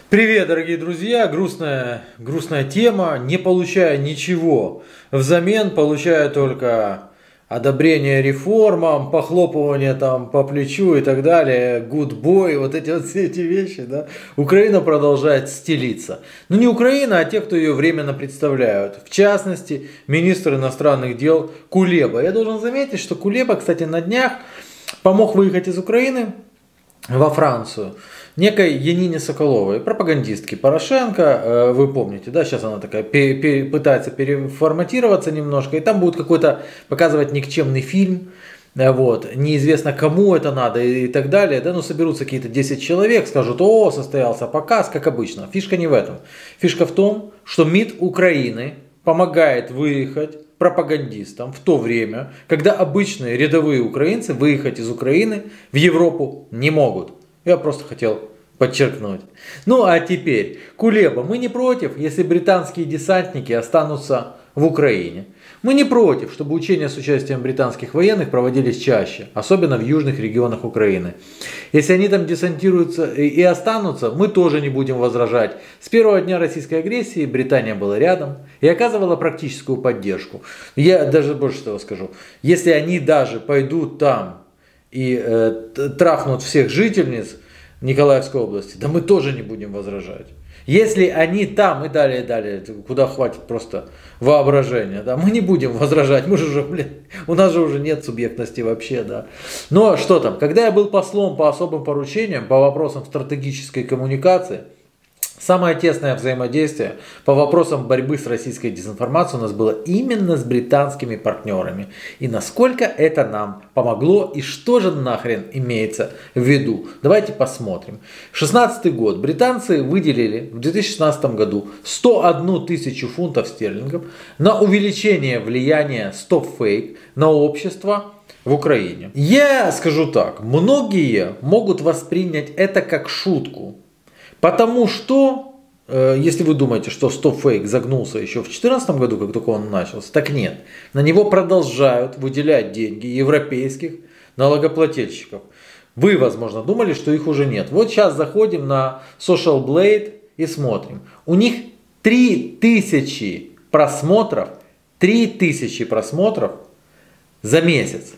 Привет, дорогие друзья! Грустная тема. Не получая ничего взамен, получая только одобрение реформам, похлопывание там по плечу и так далее, good boy, вот эти все эти вещи, да. Украина продолжает стелиться. Но не Украина, а те, кто ее временно представляют. В частности, министр иностранных дел Кулеба. Я должен заметить, что Кулеба, кстати, на днях помог выехать из Украины во Францию некой Янине Соколовой, пропагандистке Порошенко, вы помните, да, сейчас она такая пытается переформатироваться немножко, и там будет какой-то показывать никчемный фильм, вот, неизвестно кому это надо и так далее, да, ну соберутся какие-то 10 человек, скажут, о, состоялся показ, как обычно. Фишка не в этом, фишка в том, что МИД Украины помогает выехать пропагандистам в то время, когда обычные рядовые украинцы выехать из Украины в Европу не могут. Я просто хотел подчеркнуть. Ну а теперь, Кулеба, мы не против, если британские десантники останутся в Украине. Мы не против, чтобы учения с участием британских военных проводились чаще, особенно в южных регионах Украины. Если они там десантируются и останутся, мы тоже не будем возражать. С первого дня российской агрессии Британия была рядом и оказывала практическую поддержку. Я даже больше того скажу. Если они даже пойдут там и трахнут всех жительниц Николаевской области, да мы тоже не будем возражать. Если они там и далее, куда хватит просто воображения, да, мы не будем возражать, мы же уже, у нас же уже нет субъектности вообще, да. Но что там, когда я был послом по особым поручениям, по вопросам стратегической коммуникации, самое тесное взаимодействие по вопросам борьбы с российской дезинформацией у нас было именно с британскими партнерами. И насколько это нам помогло и что же нахрен имеется в виду. Давайте посмотрим. 2016 год. Британцы выделили в 2016 году 101 тысячу фунтов стерлингов на увеличение влияния Stop Fake на общество в Украине. Я скажу так. Многие могут воспринять это как шутку. Потому что, если вы думаете, что Stop Fake загнулся еще в 2014 году, как только он начался, так нет. На него продолжают выделять деньги европейских налогоплательщиков. Вы, возможно, думали, что их уже нет. Вот сейчас заходим на Social Blade и смотрим. У них 3000 просмотров, 3000 просмотров за месяц.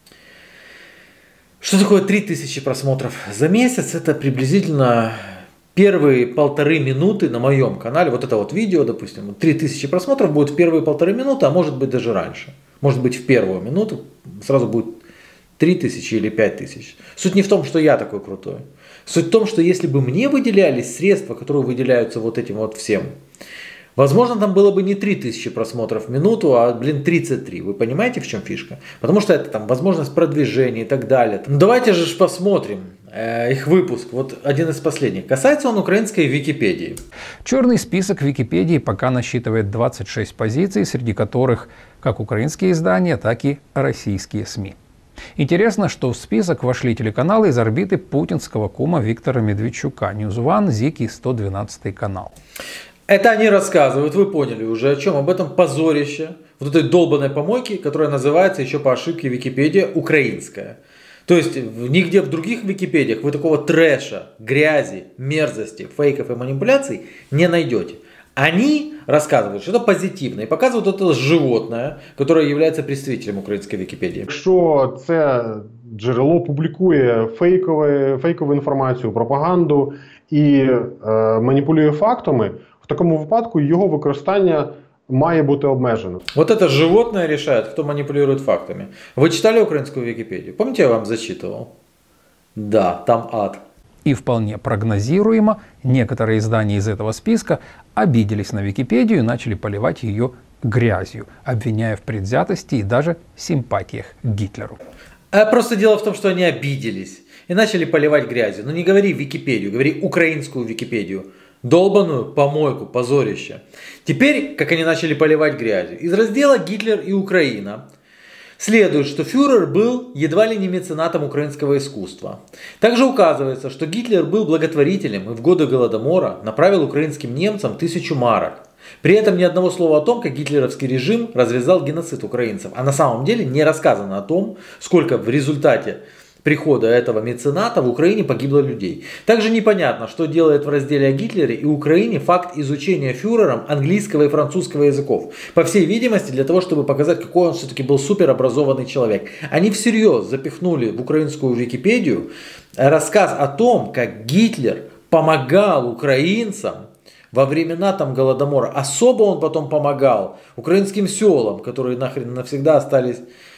Что такое 3000 просмотров за месяц? Это приблизительно первые 1,5 минуты на моем канале, вот это вот видео, допустим, 3000 просмотров будет в первые 1,5 минуты, а может быть даже раньше. Может быть в первую минуту сразу будет 3000 или 5000. Суть не в том, что я такой крутой. Суть в том, что если бы мне выделялись средства, которые выделяются вот этим вот всем, возможно, там было бы не 3000 просмотров в минуту, а, 33. Вы понимаете, в чем фишка? Потому что это там возможность продвижения и так далее. Ну, давайте же посмотрим их выпуск. Вот один из последних. Касается он украинской Википедии. Черный список Википедии пока насчитывает 26 позиций, среди которых как украинские издания, так и российские СМИ. Интересно, что в список вошли телеканалы из орбиты путинского кума Виктора Медведчука. Ньюзван, ЗИК и 112 канал. Это они рассказывают, вы поняли уже о чем, об этом позорище, вот этой долбанной помойки, которая называется еще по ошибке Википедия украинская. То есть нигде в других Википедиях вы такого трэша, грязи, мерзости, фейков и манипуляций не найдете. Они рассказывают, что это позитивно и показывают это животное, которое является представителем української Вікіпедії. Якщо це джерело публікує фейкову інформацію, пропаганду і маніпулює фактами, в такому випадку його використання має бути обмежено. Вот это животное решает, кто манипулирует фактами. Вы читали украинскую Википедию? Помните, я вам зачитывал? Да, там ад. И вполне прогнозируемо, некоторые издания из этого списка обиделись на Википедию и начали поливать ее грязью, обвиняя в предвзятости и даже симпатиях к Гитлеру. Просто дело в том, что они обиделись и начали поливать грязью. Ну не говори Википедию, говори украинскую Википедию. Долбаную помойку, позорище. Теперь, как они начали поливать грязью, из раздела «Гитлер и Украина» следует, что фюрер был едва ли не меценатом украинского искусства. Также указывается, что Гитлер был благотворителем и в годы Голодомора направил украинским немцам 1000 марок. При этом ни одного слова о том, как гитлеровский режим развязал геноцид украинцев. А на самом деле не рассказано о том, сколько в результате прихода этого мецената в Украине погибло людей. Также непонятно, что делает в разделе о Гитлере и Украине факт изучения фюрером английского и французского языков. По всей видимости, для того, чтобы показать, какой он все-таки был суперобразованный человек. Они всерьез запихнули в украинскую Википедию рассказ о том, как Гитлер помогал украинцам во времена там Голодомора. Особо он потом помогал украинским селам, которые нахрен навсегда остались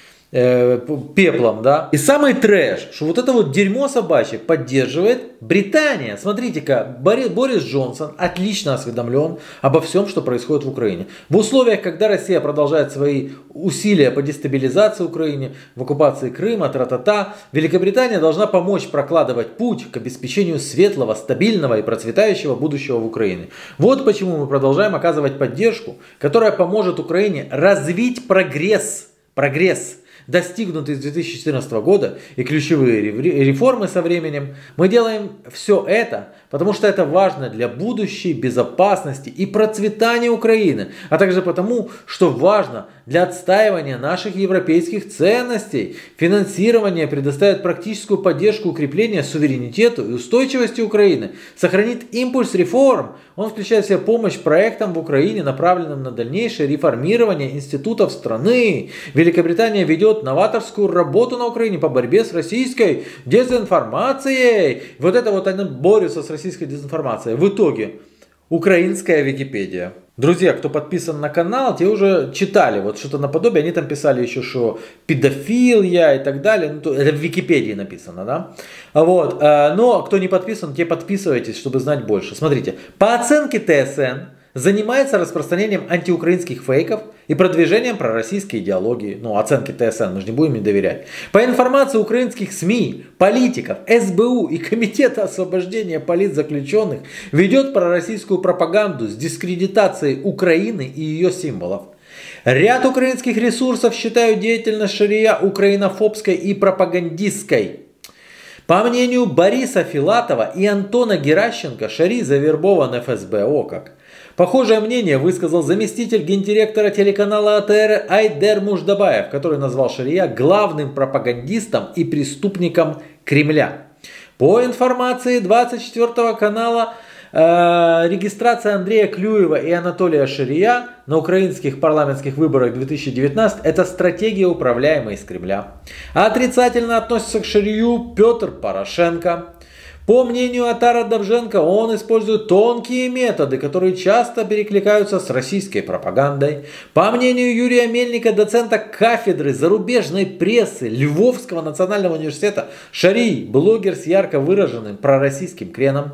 пеплом, да. И самый трэш, что вот это вот дерьмо собачье поддерживает Британия. Смотрите-ка, Борис Джонсон отлично осведомлен обо всем, что происходит в Украине. В условиях, когда Россия продолжает свои усилия по дестабилизации Украины, в оккупации Крыма, тра-та-та, Великобритания должна помочь прокладывать путь к обеспечению светлого, стабильного и процветающего будущего в Украине. Вот почему мы продолжаем оказывать поддержку, которая поможет Украине развить прогресс, достигнутый с 2014 года, и ключевые реформы со временем. Мы делаем все это, потому что это важно для будущей безопасности и процветания Украины, а также потому, что важно для отстаивания наших европейских ценностей. Финансирование предоставит практическую поддержку укрепления суверенитета и устойчивости Украины, сохранит импульс реформ. Он включает в себя помощь проектам в Украине, направленным на дальнейшее реформирование институтов страны. Великобритания ведет новаторскую работу на Украине по борьбе с российской дезинформацией. Вот это вот они борются с российской дезинформацией. В итоге украинская Википедия. Друзья, кто подписан на канал, те уже читали вот что-то наподобие. Они там писали еще, что педофил я и так далее. Ну, это в Википедии написано, да? Вот. Но кто не подписан, те подписывайтесь, чтобы знать больше. Смотрите, по оценке ТСН, занимается распространением антиукраинских фейков и продвижением пророссийской идеологии. Ну, оценки ТСН, мы же не будем им доверять. По информации украинских СМИ, политиков, СБУ и Комитета освобождения политзаключенных, ведет пророссийскую пропаганду с дискредитацией Украины и ее символов. Ряд украинских ресурсов считают деятельность Шария украинофобской и пропагандистской. По мнению Бориса Филатова и Антона Геращенко, Шарий завербован ФСБ. О как! Похожее мнение высказал заместитель гендиректора телеканала АТР Айдер Муждабаев, который назвал Шария главным пропагандистом и преступником Кремля. По информации 24 канала, регистрация Андрея Клюева и Анатолия Шария на украинских парламентских выборах 2019 – это стратегия, управляемая из Кремля. Отрицательно относится к Шарию Петр Порошенко. По мнению Атара Довженко, он использует тонкие методы, которые часто перекликаются с российской пропагандой. По мнению Юрия Мельника, доцента кафедры зарубежной прессы Львовского национального университета, Шарий – блогер с ярко выраженным пророссийским креном.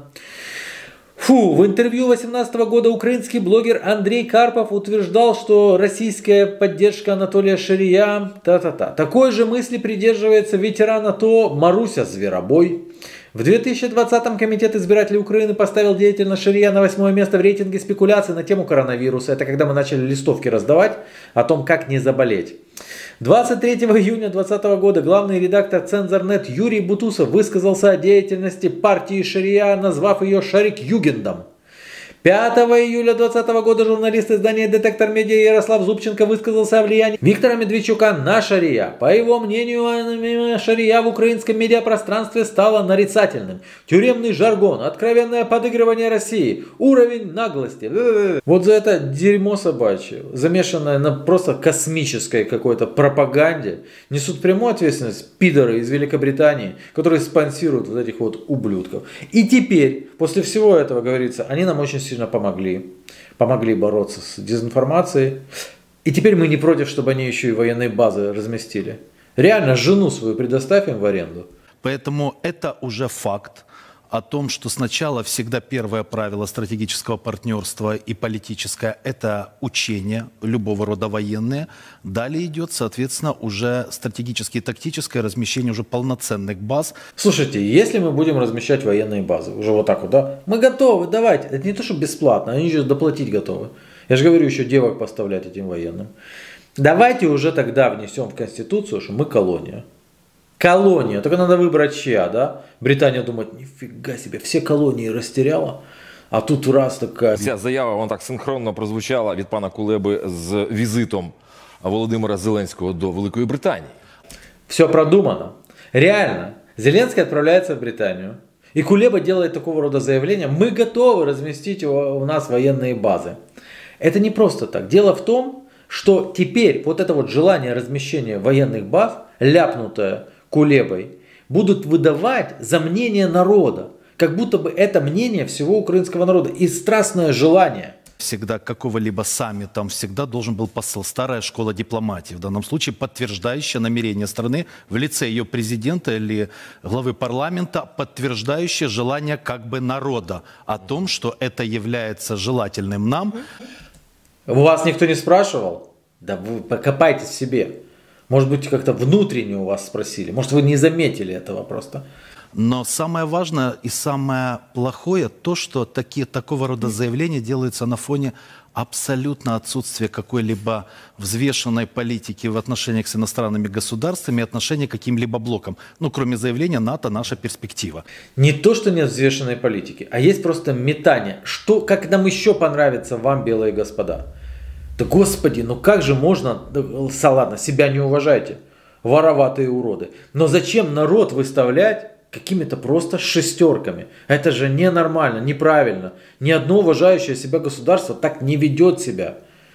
В интервью 2018 года украинский блогер Андрей Карпов утверждал, что российская поддержка Анатолия Шария Такой же мысли придерживается ветеран АТО Маруся Зверобой. В 2020-м Комитет избирателей Украины поставил деятельность Шария на 8-е место в рейтинге спекуляций на тему коронавируса. Это когда мы начали листовки раздавать о том, как не заболеть. 23 июня 2020 года главный редактор Цензорнет Юрий Бутусов высказался о деятельности партии Шария, назвав ее Шарик-Югендом. 5 июля 2020 года журналист издания «Детектор Медиа» Ярослав Зубченко высказался о влиянии Виктора Медведчука на Шария. По его мнению, Шария в украинском медиапространстве стало нарицательным. Тюремный жаргон, откровенное подыгрывание России, уровень наглости. Вот за это дерьмо собачье, замешанное на просто космической какой-то пропаганде, несут прямую ответственность пидоры из Великобритании, которые спонсируют вот этих вот ублюдков. И теперь, после всего этого, говорится, они нам очень сильно помогли бороться с дезинформацией. И теперь мы не против, чтобы они еще и военные базы разместили. Реально, жену свою предоставь им в аренду. Поэтому это уже факт о том, что сначала всегда первое правило стратегического партнерства и политическое – это учение, любого рода военные. Далее идет, соответственно, уже стратегическое и тактическое размещение уже полноценных баз. Слушайте, если мы будем размещать военные базы, уже вот так вот, да, мы готовы, давайте. Это не то, что бесплатно, они еще доплатить готовы. Я же говорю, еще девок поставлять этим военным. Давайте уже тогда внесем в Конституцию, что мы колония. Колония, только надо выбрать чья, да? Британия думает, нифига себе, все колонії растеряла, а тут раз така. Ця заява, вона так синхронно прозвучала від пана Кулеби з візитом Володимира Зеленського до Великої Британії. Все продумано. Реально. Зеленский отправляется в Британию. И Кулеба делает такого рода заявление: мы готовы разместить у нас военные базы. Это не просто так. Дело в том, что теперь вот это вот желание размещения военных баз, ляпнутое Кулебой, будут выдавать за мнение народа. Как будто бы это мнение всего украинского народа и страстное желание. Всегда какого-либо саммита всегда должен был посыл, старая школа дипломатии, в данном случае подтверждающая намерение страны в лице ее президента или главы парламента, подтверждающее желание как бы народа о том, что это является желательным нам. Вас никто не спрашивал? Да вы покопайтесь в себе. Может быть, как-то внутренне у вас спросили. Может, вы не заметили этого просто. Но самое важное и самое плохое то, что такого рода заявления делаются на фоне абсолютно отсутствия какой-либо взвешенной политики в отношениях с иностранными государствами и отношения к каким-либо блокам. Ну, кроме заявления НАТО, наша перспектива. Не то, что нет взвешенной политики, а есть просто метание. Что, как нам еще понравится вам, белые господа? Да господи, ну как же можно, ладно, себя не уважайте, вороватые уроды. Но зачем народ выставлять какими-то просто шестерками? Это же ненормально, неправильно. Ни одно уважающее себя государство так не ведет себя.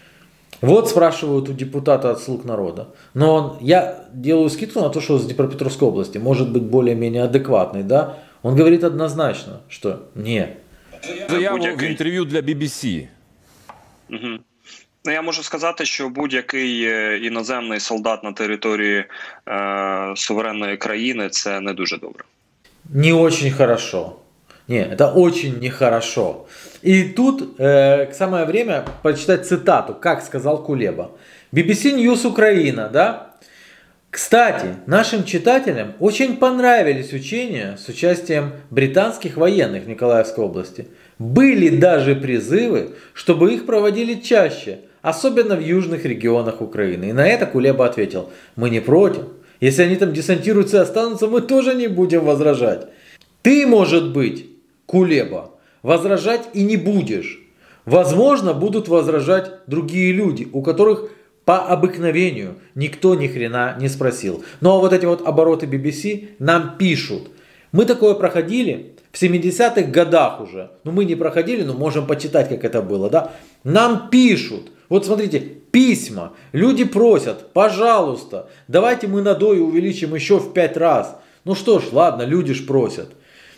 Вот спрашивают у депутата от «Слуг народа». Но я делаю скидку на то, что с Днепропетровской области может быть более-менее адекватный, да? Он говорит однозначно, что нет. Заяву в інтерв'ю для BBC. Угу. Ну, я можу сказати, що будь-який іноземний солдат на території суверенної країни – це не дуже добре. Не очень хорошо. Не, это очень нехорошо. И тут самое время прочитать цитату, как сказал Кулеба. BBC News Украина, да? Кстати, нашим читателям очень понравились учения с участием британских военных в Николаевской области. Были даже призывы, чтобы их проводили чаще, особенно в южных регионах Украины. И на это Кулеба ответил: мы не против. Если они там десантируются и останутся, мы тоже не будем возражать. Ты, может быть, Кулеба, возражать и не будешь. Возможно, будут возражать другие люди, у которых по обыкновению никто ни хрена не спросил. Но вот эти вот обороты BBC нам пишут. Мы такое проходили в 70-х годах уже. Ну, мы не проходили, но можем почитать, как это было, да? Нам пишут. Вот смотрите, письма. Люди просят: пожалуйста, давайте мы надои увеличим еще в 5 раз. Ну что ж, ладно, люди ж просят.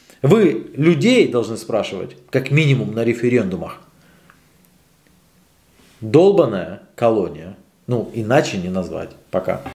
Вы людей должны спрашивать, как минимум на референдумах. Долбаная колония. Ну, иначе не назвать. Пока.